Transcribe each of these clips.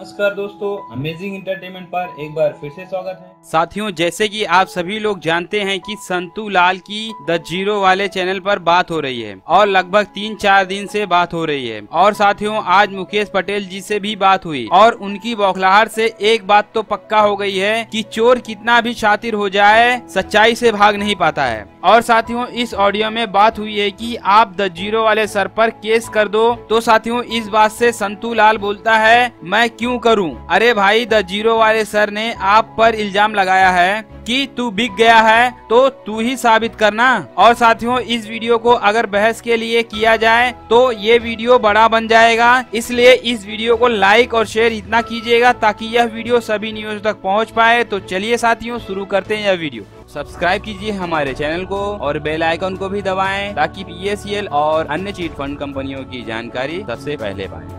नमस्कार दोस्तों, amazing entertainment पर एक बार फिर से स्वागत है। साथियों, जैसे कि आप सभी लोग जानते हैं कि संतू लाल की द जीरो वाले चैनल पर बात हो रही है और लगभग 3-4 दिन से बात हो रही है। और साथियों, आज मुकेश पटेल जी से भी बात हुई और उनकी बौखलाहट से एक बात तो पक्का हो गई है कि चोर कितना भी शातिर हो जाए, सच्चाई से भाग नहीं पाता है। और साथियों, इस ऑडियो में बात हुई है कि आप द जीरो वाले सर पर केस कर दो। तो साथियों, इस बात से संतू लाल बोलता है, मैं क्यों करूं? अरे भाई, द जीरो वाले सर ने आप पर इल्जाम लगाया है कि तू बिक गया है, तो तू ही साबित करना। और साथियों, इस वीडियो को अगर बहस के लिए किया जाए तो ये वीडियो बड़ा बन जाएगा, इसलिए इस वीडियो को लाइक और शेयर इतना कीजिएगा ताकि यह वीडियो सभी न्यूज तक पहुंच पाए। तो चलिए साथियों, शुरू करते हैं यह वीडियो। सब्सक्राइब कीजिए हमारे चैनल को और बेल आइकन को भी दबाएं ताकि PSEL और अन्य चीट फंड कंपनियों की जानकारी सबसे पहले पाएं।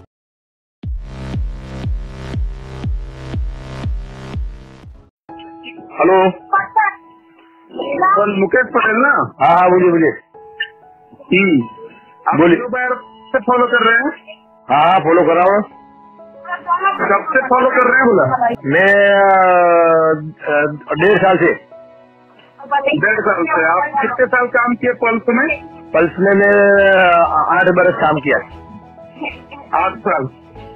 हेलो सर, मुकेश पटेल ना? हाँ बोलिए बोलिए। आप जीरो बायर से फॉलो कर रहे हैं? हाँ फॉलो कर रहा हूँ। कब से फॉलो कर रहे हैं बोला? मैं 1.5 साल से। 1.5 साल से। आप कितने साल काम किए पल्स में? पल्स में मैं 8 बरस काम किया। 8 साल।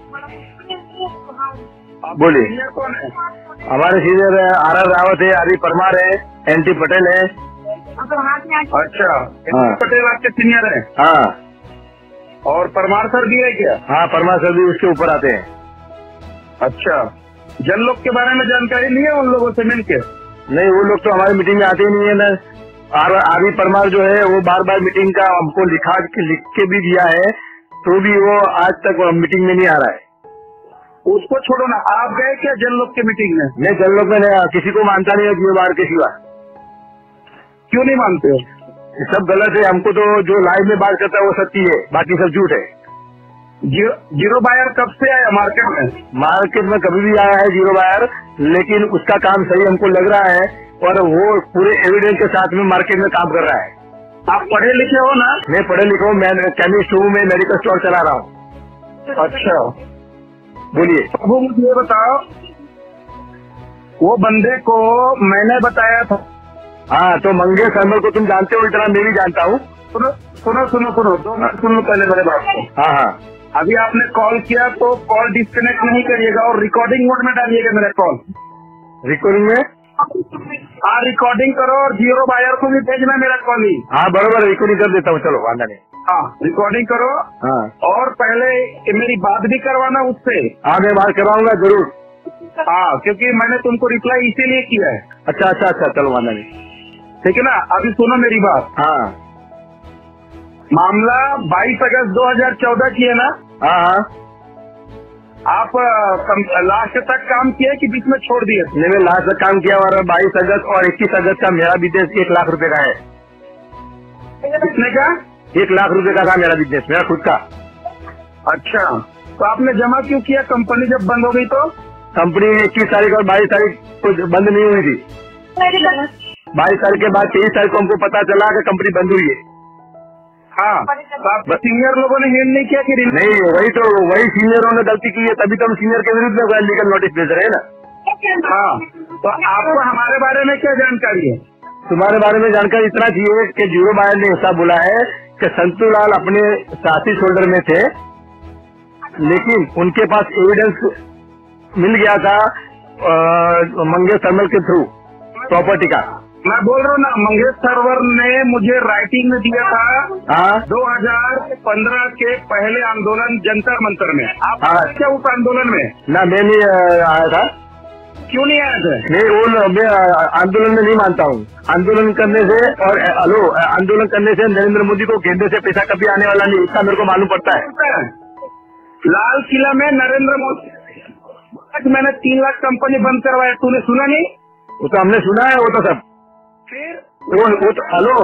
बोलिए। सीनियर कौन है? हमारे सीनियर RR रावत है, आदि परमार है, NT पटेल है। अच्छा, NT पटेल आपके सीनियर है? हाँ। और परमार सर भी है क्या? हाँ, परमार सर भी उसके ऊपर आते हैं। अच्छा, जन लोग के बारे में जानकारी नहीं है उन लोगों से मिलके? नहीं, वो लोग तो हमारी मीटिंग में आते ही नहीं है ना। आदि परमार जो है वो बार बार मीटिंग का हमको लिख के भी दिया है, तो भी वो आज तक मीटिंग में नहीं आ रहा है। उसको छोड़ो ना, आप गए क्या जन लोग के मीटिंग में? नहीं, जन लोग में किसी को मानता नहीं है जीरो बायर के सिवा। क्यों नहीं मानते हो? सब गलत है। हमको तो जो लाइव में बात करता है वो सच्ची है, बाकी सब झूठ है। जीरो बायर कब से आया मार्केट में? मार्केट में कभी भी आया है जीरो बायर, लेकिन उसका काम सही हमको लग रहा है और वो पूरे एविडेंस के साथ में मार्केट में काम कर रहा है। आप पढ़े लिखे हो ना? मैं पढ़े लिखा हूँ, मैं केमिस्ट हूँ, मैं मेडिकल स्टोर चला रहा हूँ। अच्छा, बोलिए। वो मुझे ये बताओ, वो बंदे को मैंने बताया था। हाँ, तो मंगेश सरमल को तुम जानते हो, इतना मैं भी जानता हूँ। सुनो 2 मिनट सुन लो पहले मेरे बात को। हाँ हाँ, अभी आपने कॉल किया तो कॉल डिस्कनेक्ट नहीं करिएगा और रिकॉर्डिंग मोड में डालिएगा मेरा कॉल। रिकॉर्डिंग में? हाँ, रिकॉर्डिंग करो और जीरो बायर को भी भेजना मेरा कॉल ही। हाँ बराबर, रिकॉर्डिंग कर देता हूँ, चलो वादा नहीं। हाँ, रिकॉर्डिंग करो। हाँ, और पहले मेरी बात भी करवाना उससे। हाँ, मैं बात करवाऊंगा जरूर। हाँ, क्योंकि मैंने तुमको रिप्लाई इसीलिए किया है। अच्छा, चलो वादा नहीं, ठीक है ना? अभी सुनो मेरी बात। हाँ, मामला 22 अगस्त 2014 की है ना? हाँ। आप लास्ट तक काम किया कि बीच में छोड़ दिए? नहीं, मैं लास्ट तक काम किया और 22 अगस्त और 21 अगस्त का मेरा बिजनेस 1 लाख रुपए का है। कितने का? 1 लाख रुपए का था मेरा बिजनेस, मेरा खुद का। अच्छा, तो आपने जमा क्यों किया? कंपनी जब बंद हो गई तो? कंपनी 21 तारीख और 22 तारीख को बंद नहीं हुई थी। 22 तारीख के बाद 23 तारीख को हमको पता चला कि कंपनी बंद हुई है। हाँ, तो आप सीनियर लोगों ने हेल्प नहीं किया कि नहीं? वही सीनियरों ने गलती की है, तभी तो हम सीनियर के विरुद्ध में लीगल नोटिस भेज रहे हैं ना। हाँ, तो आपको हमारे बारे में क्या जानकारी है? तुम्हारे बारे में जानकारी इतना चाहिए कि जीरो बायर ने ऐसा बोला है कि संतू लाल अपने साथी शोल्डर में थे, लेकिन उनके पास एविडेंस मिल गया था मंगेश सरमल के थ्रू प्रॉपर्टी का। मैं बोल रहा हूँ ना, मंगेश सरवर ने मुझे राइटिंग में दिया था 2015 के पहले आंदोलन जंतर मंतर में। आप क्या उस आंदोलन में? ना, मैं नहीं आया था। क्यों नहीं आया था? मैं आंदोलन में नहीं मानता हूँ। आंदोलन करने से और आंदोलन करने से नरेंद्र मोदी को गेंदे से पैसा कभी आने वाला नहीं, इसका मेरे को मालूम पड़ता है। लाल किला में नरेंद्र मोदी मैंने 3 लाख कंपनी बंद करवाया, तूने सुना नहीं? वो तो हमने सुना है, वो तो सब फिर वो तो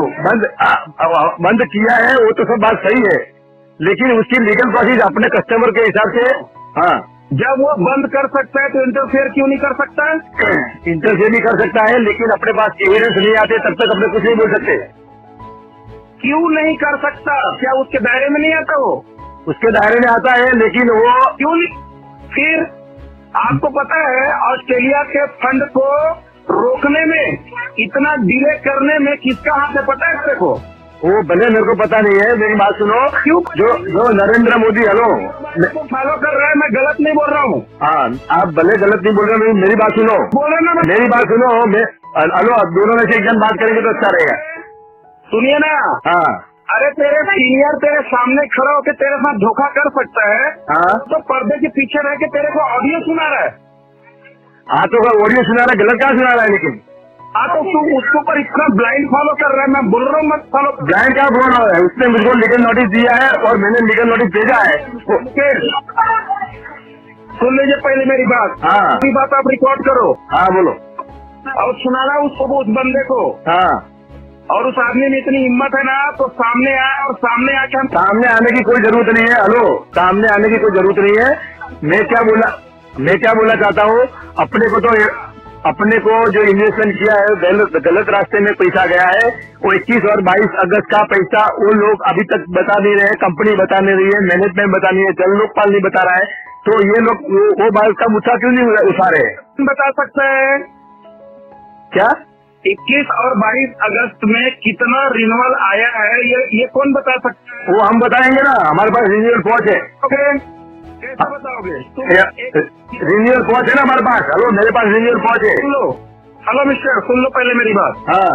बंद किया है, वो तो सब बात सही है, लेकिन उसकी लीगल प्रोसेस अपने कस्टमर के हिसाब से। हाँ, जब वो बंद कर सकता है तो इंटरफेयर क्यों नहीं कर सकता? इंटरफेयर नहीं कर सकता है, लेकिन अपने पास एविडेंस नहीं आते तब तक अपने कुछ नहीं बोल सकते। क्यों नहीं कर सकता? क्या उसके दायरे में नहीं आता? वो उसके दायरे में आता है, लेकिन वो क्यों नहीं? फिर आपको पता है ऑस्ट्रेलिया के फंड को रोकने में, इतना डिले करने में किसका हाथ है पता है तेरे को? वो भले मेरे को पता नहीं है, मेरी बात सुनो। क्यों? जो नरेंद्र मोदी, हेलो, फॉलो कर रहा है, मैं गलत नहीं बोल रहा हूँ। हाँ, आप भले गलत नहीं बोल रहे, मेरी बात सुनो। बोले ना, मेरी बात सुनो। हेलो, अब दोनों में से एक जन बात करेंगे तो अच्छा रहेगा। सुनिए ना। हाँ अरे तेरे सीनियर तेरे सामने खड़ा होकर तेरे साथ धोखा कर सकता है, हाँ, तो पर्दे के पीछे रह के तेरे को ऑडियो सुना रहा है। हाँ तो ऑडियो सुना रहा है, गलत क्या सुना रहा है? लेकिन तो तू उसके ऊपर इतना ब्लाइंड फॉलो कर रहा है। मैं बोल रहा हूँ मत फॉलो। ब्लाइंड क्या बोल रहा है? उसने मुझको लीगल नोटिस दिया है और मैंने लीगल नोटिस भेजा है। सुन लीजिए पहले मेरी बात। हाँ, मेरी बात आप रिकॉर्ड करो। हाँ बोलो। और सुनाना उसको, उस बंदे को। हाँ, और उस आदमी में इतनी हिम्मत है ना, तो सामने आए और सामने आके हम सामने आने की कोई जरूरत नहीं है। हेलो, सामने आने की कोई जरूरत नहीं है। मैं क्या बोला चाहता हूँ, अपने को जो इन्वेस्टमेंट किया है गलत रास्ते में पैसा गया है। वो 21 और 22 अगस्त का पैसा वो लोग अभी तक बता नहीं रहे, कंपनी बता नहीं रही है, मैनेजमेंट बता नहीं है, जल लोकपाल नहीं बता रहा है। तो ये लोग वो बात का मुद्दा क्यों नहीं उठा रहे? बता सकते हैं क्या 21 और 22 अगस्त में कितना रिन्यूअल आया है? ये कौन बता सकता है? वो हम बताएंगे ना, हमारे पास रिन्यूअल पहुंच है। कैसे बताओगे? रिन्यूअल पहुंच है ना हमारे पास। हेलो, मेरे पास रिन्यूअल पहुंच है। सुन लो। हेलो मिस्टर, सुन लो पहले मेरी बात। हाँ,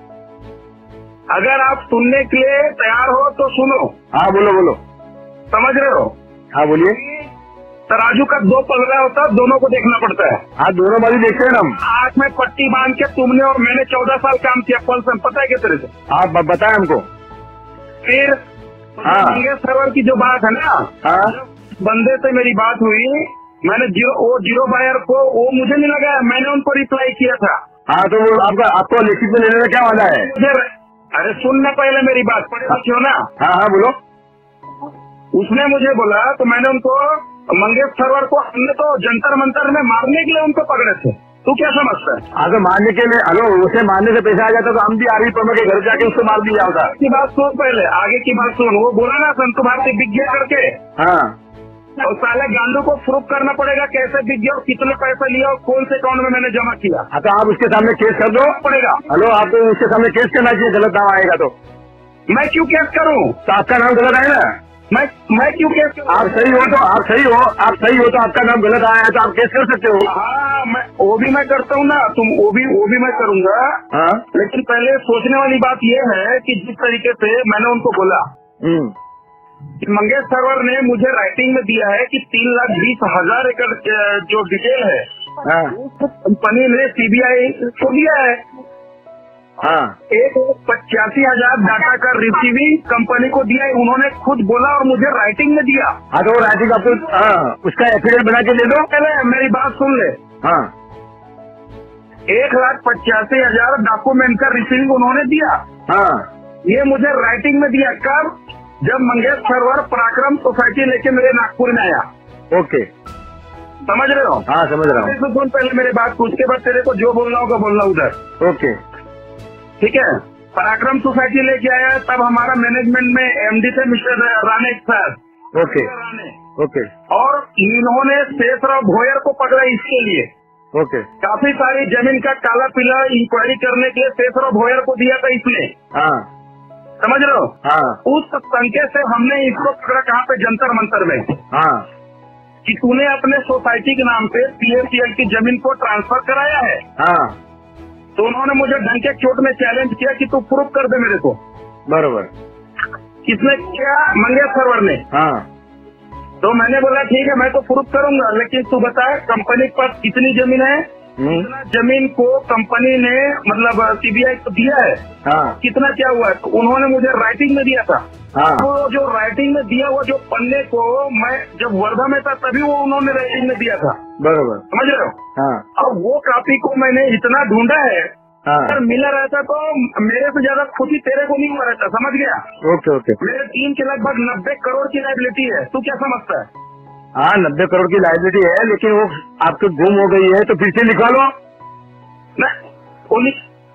अगर आप सुनने के लिए तैयार हो तो सुनो। हाँ बोलो। समझ रहे हो? हाँ बोलिए। तराजू का 2 पलड़ा होता है, दोनों को देखना पड़ता है। हाँ, दोनों बाजू देखते हैं हम। आंख में पट्टी बांध के तुमने और मैंने 14 साल काम किया पल से, पता है क्या तेरे से? आप बताएं हमको। फिर हाँ, मंगेश सरवर की जो बात है ना, हाँ, बंदे से मेरी बात हुई, मैंने जीरो बायर को वो मुझे नहीं लगाया, मैंने उनको रिप्लाई किया था। हाँ, तो वो आपको लिखित में लेने में क्या वाला है? अरे सुनना पहले मेरी बात, पढ़े लिखे हो ना? हाँ हाँ बोलो। उसने मुझे बोला तो मैंने उनको, मंगेश सरवर को हमने तो जंतर मंतर में मारने के लिए उनको पकड़े थे। तू क्या समझता है? आगे मारने के लिए, हेलो, उसे मारने से पैसा आ जाता तो हम भी आरवी परमा के घर जाके उसको मार दिया होता। की बात सुन पहले, आगे की बात सुन। वो बोला ना संतु भारती बिक गया करके। हाँ, और साले गांडू को प्रूफ करना पड़ेगा कैसे बिक गया और कितने पैसे लिया और कौन से अकाउंट में मैंने जमा किया। हाँ, तो आप उसके सामने केस कर दो। पड़ेगा। हेलो, आपको उसके सामने केस करना चाहिए, गलत नाम आएगा तो। मैं क्यों केस करूं? तो आपका नाम गलत आए ना। मैं क्यों केस करूं? आप सही हो तो आपका नाम गलत आया है तो आप केस कर सकते हो। हाँ, वो भी मैं करता हूँ ना, तुम वो भी मैं करूंगा। हाँ, लेकिन पहले सोचने वाली बात ये है कि जिस तरीके से मैंने उनको बोला कि मंगेश सरवर ने मुझे राइटिंग में दिया है कि 3,20,000 एकड़ जो डिटेल है, हाँ, कंपनी ने सीबीआई को दिया है। हाँ, 1,85,000 डाटा का रिसीविंग कंपनी को दिया है, उन्होंने खुद बोला और मुझे राइटिंग में दिया। हाँ, तो वो राइटिंग आपको, हाँ, उसका एफिडेविट बना के दे दो। पहले मेरी बात सुन ले। हाँ, 1,85,000 डॉक्यूमेंट का रिसीविंग उन्होंने दिया। हाँ, ये मुझे राइटिंग में दिया कब? जब मंगेश सरवर पराक्रम सोसाइटी लेके मेरे नागपुर में आया। ओके, समझ रहे हो? हाँ समझ रहा हूँ। सुन पहले मेरी बात, उसके बाद तेरे को जो बोलना होगा बोलना उधर। ओके, ठीक है। पराक्रम सोसाइटी लेके आया, तब हमारा मैनेजमेंट में एमडी थे Mister Rane sir. Okay, okay, और इन्होंने शेषराव भोयर को पकड़ा इसके लिए। ओके, काफी सारी जमीन का काला पीला इंक्वायरी करने के लिए शेषराव भोयर को दिया था इसने। हाँ, समझ रहे हो? हाँ, उस संकेत से हमने इसको पकड़ा कहाँ पे? जंतर मंतर में। हाँ, कि तूने अपने सोसाइटी के नाम पे पीएफसीएल की जमीन को ट्रांसफर कराया है। हाँ, तो उन्होंने मुझे ढंग के चोट में चैलेंज किया कि तू प्रूफ कर दे मेरे को। बरोबर। किसने किया? मंगेश सरवर ने। हाँ, तो मैंने बोला ठीक है, मैं तो प्रूफ करूंगा, लेकिन तू बता कंपनी के पास कितनी जमीन है? कितना जमीन को कंपनी ने मतलब सीबीआई को दिया है? हाँ, कितना क्या हुआ है? तो उन्होंने मुझे राइटिंग में दिया था। हाँ, तो जो राइटिंग में दिया वो जो पन्ने को मैं जब वर्धा में था तभी वो उन्होंने राइटिंग में दिया था। बरोबर। समझ रहे हो? हाँ, और वो कॉपी को मैंने इतना ढूंढा है, हाँ, अगर मिला रहता तो मेरे से ज्यादा खुशी तेरे को नहीं हुआ रहता। समझ गया? Okay, okay. मेरे टीम के लगभग 90 करोड़ की लाइबिलिटी है। तू क्या समझता है? हाँ, 90 करोड़ की लाइबिलिटी है, लेकिन वो आपको गुम हो गई है तो फिर से लिखवा लो।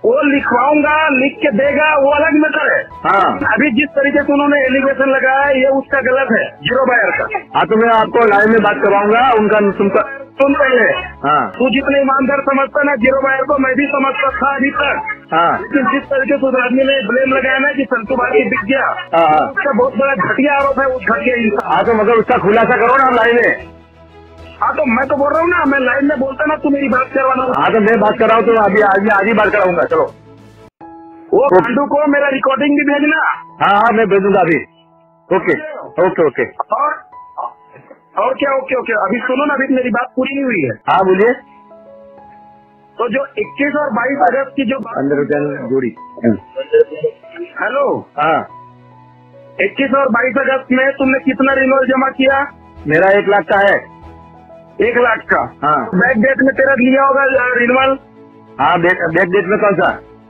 वो लिखवाऊंगा, लिख के देगा, वो अलग मैटर है। हाँ अभी जिस तरीके से उन्होंने एलिगेशन लगाया है, ये उसका गलत है, जीरो बायर का। हाँ, तो मैं आपको लाइव में बात करवाऊंगा उनका। सुन पहले, हाँ तू जितने ईमानदार समझता ना जीरो बायर को, मैं भी समझता था अभी तक। हाँ लेकिन जिस तरीके से उस आदमी ने ब्लेम लगाया ना कि संतू भाई बिक गया, हाँ उसका बहुत बड़ा घटिया आरोप है। उस घटिया इंसान। हाँ, तो मतलब उसका खुलासा करो ना लाइव में। हाँ तो मैं तो बोल रहा हूँ ना, मैं लाइव में बोलता ना, तू मेरी बात करवाना। हाँ, तो मैं बात कर रहा हूँ, तो अभी आज ही बात कराऊंगा। चलो, वो पांडू को मेरा रिकॉर्डिंग भी भेजना। हाँ हाँ, मैं भेजूंगा अभी। Okay okay okay. और क्या ओके ओके? अभी सुनो ना, अभी मेरी बात पूरी नहीं हुई है। हाँ बोलिए। तो जो 21 और 22 अगस्त की जो 15 रुपया जोड़ी। हेलो, हाँ, 21 और 22 अगस्त में तुमने कितना रिन्यूअल जमा किया? मेरा 1 लाख का है। 1 लाख का। हाँ बैक डेट में तेरा लिया होगा रिन्यूअल। हाँ, बैक डेट में कौन सा?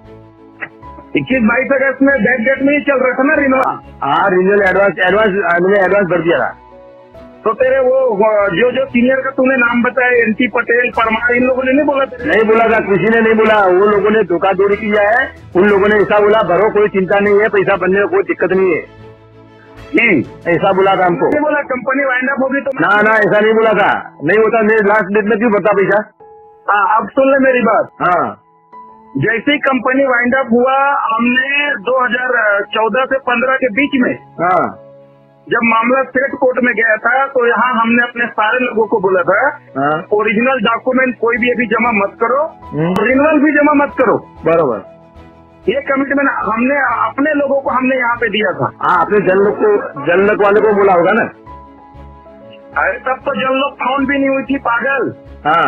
21-22 अगस्त में बैक डेट में ही चल रहा था ना रिन्यूअल। हाँ, रिन्यूअल मैंने एडवांस भर दिया था। तो तेरे वो जो सीनियर का तूने नाम बताया, एनटी पटेल, परमार, इन लोगों ने नहीं बोला? नहीं बोला था, किसी ने नहीं बोला। वो लोगों ने धोखाधड़ी किया है। उन लोगों ने ऐसा बोला, भरो, कोई चिंता नहीं है, पैसा बनने में कोई दिक्कत नहीं है, ऐसा बोला था हमको। नहीं बोला कंपनी वाइंड अप होगी तो? ना ना, ऐसा नहीं बोला था। नहीं होता, मेरे लास्ट डेट में क्यों भरता पैसा? हाँ, अब सुन ले मेरी बात। हाँ जैसे ही कंपनी वाइंड अप हुआ, हमने 2014 से 15 के बीच में हाँ जब मामला स्टेट कोर्ट में गया था, तो यहाँ हमने अपने सारे लोगों को बोला था, हाँ, ओरिजिनल डॉक्यूमेंट कोई भी अभी जमा मत करो, रिन्यूअल भी जमा मत करो। बरोबर। ये कमिटमेंट हमने अपने लोगों को हमने यहाँ पे दिया था। हाँ, आपने जन लोग वाले को बोला होगा ना? अरे तब तो जन लोग फाउंड भी नहीं हुई थी, पागल। हाँ,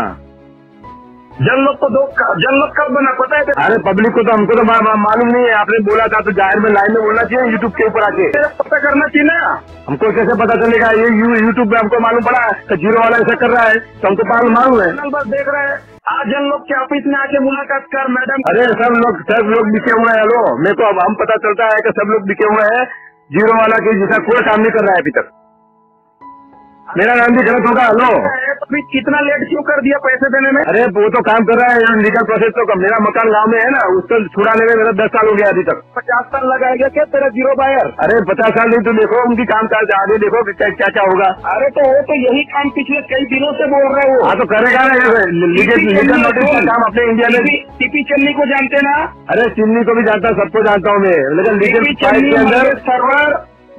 जन लोग कब बना पता है? अरे पब्लिक को तो, हमको तो मालूम नहीं है। आपने बोला था तो जाहिर में लाइन में बोलना चाहिए, यूट्यूब के ऊपर आके पता करना चाहिए ना। हमको कैसे पता चलेगा? ये यूट्यूब पे हमको मालूम पड़ा तो जीरो वाला ऐसा कर रहा है, तो हमको मालूम है। बस देख रहे हैं, आज जन लोग के ऑफिस में आके मुलाकात कर, मैडम। अरे सब लोग बिके हुए हैं। हेलो, मेरे को अब हम पता चलता है कि सब लोग बिके हुए हैं। जीरो वाला के जैसा कोई काम नहीं कर रहा है अभी तक। मेरा नाम भी गलत होगा। हेलो, अभी कितना लेट क्यों कर दिया पैसे देने में? अरे वो तो काम कर रहा है, लीगल प्रोसेस तो कम। मेरा मकान गांव में है ना, उसको छुड़ाने में मेरा 10 साल हो गया अभी तक। 50 साल लगाएगा क्या तेरा जीरो बायर? अरे 50 साल नहीं, तो देखो उनकी काम काज आगे देखो क्या क्या होगा। अरे तो वो तो यही काम पिछले कई दिनों से बोल रहे हो। हाँ, तो करेगा ना लीगल नोटिस का काम अपने इंडिया में। टीपी चन्नी को जानते ना? अरे चिन्नी को भी जानता, सबको जानता हूँ मैं, लेकिन लीगल चन्नी के अंदर सर्वर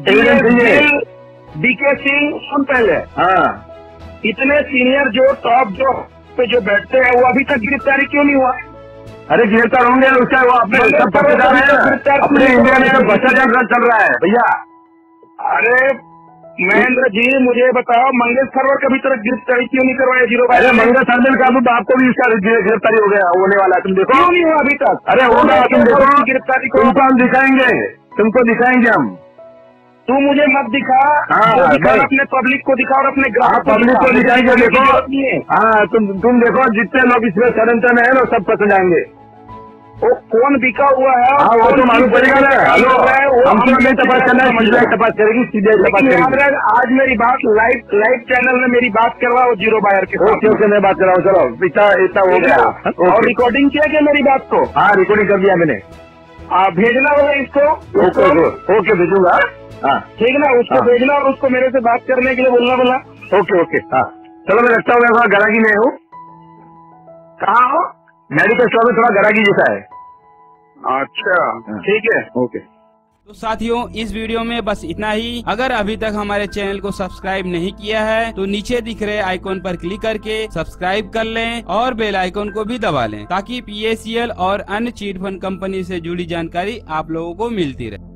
डीके सिंह। सुन पहले, हाँ, इतने सीनियर जो टॉप जो पे जो बैठते हैं, वो अभी तक गिरफ्तारी क्यों नहीं हुआ? अरे गिरफ्तार होंगे, उसका वो अपने सब भ्रष्टाचार है, अपने इंडिया में सब भ्रष्टाचार चल रहा है भैया। अरे महेंद्र जी, मुझे बताओ, मंगेश सर्वर कभी तरह गिरफ्तारी क्यों नहीं करवाया जीरो बायर? अरे मंगेश सर्वर का आपको भी इसका गिरफ्तारी हो गया, होने वाला है, तुम देखो। क्यों नहीं हुआ अभी तक? अरे होगा, तुम देखो गिरफ्तारी को। तुमको हम दिखाएंगे, तुमको दिखाएंगे हम। तू मुझे मत दिखा। हाँ, अपने पब्लिक को दिखा और अपने ग्राहक पब्लिक को दिखाएंगे। देखो, हाँ, तुम देखो, जितने लोग इसमें षड्यंत्र में है ना, सब पसंद आएंगे। वो कौन बिका हुआ है? हाँ, वो तो मालूम पड़ेगा ना। हेलो, हमको नहीं तपास करना है, सीबीआई तपास करेगी, सीबीआई तपास करेगी। आज मेरी बात लाइव चैनल में मेरी बात करवाओ जीरो बायर के। ओके, मैं बात कर रहा हूँ। चलो, इतना हो गया। और रिकॉर्डिंग किया क्या मेरी बात को? हाँ, रिकॉर्डिंग कर दिया मैंने। भेजना होगा इसको। ओके, भेजूंगा। हाँ, ठीक ना, उसको भेजना और उसको मेरे से बात करने के लिए बोलना। ओके। हाँ, चलो मैं रखता हूँ, मैं थोड़ा गरागी में हूँ। कहाँ हो? मेडिकल स्टोर में, थोड़ा गरागी जैसा है। अच्छा, ठीक है, ओके। तो साथियों, इस वीडियो में बस इतना ही। अगर अभी तक हमारे चैनल को सब्सक्राइब नहीं किया है तो नीचे दिख रहे आइकॉन पर क्लिक करके सब्सक्राइब कर लें और बेल आइकॉन को भी दबा लें, ताकि PACL और अन्य चीट फंड कंपनी से जुड़ी जानकारी आप लोगों को मिलती रहे।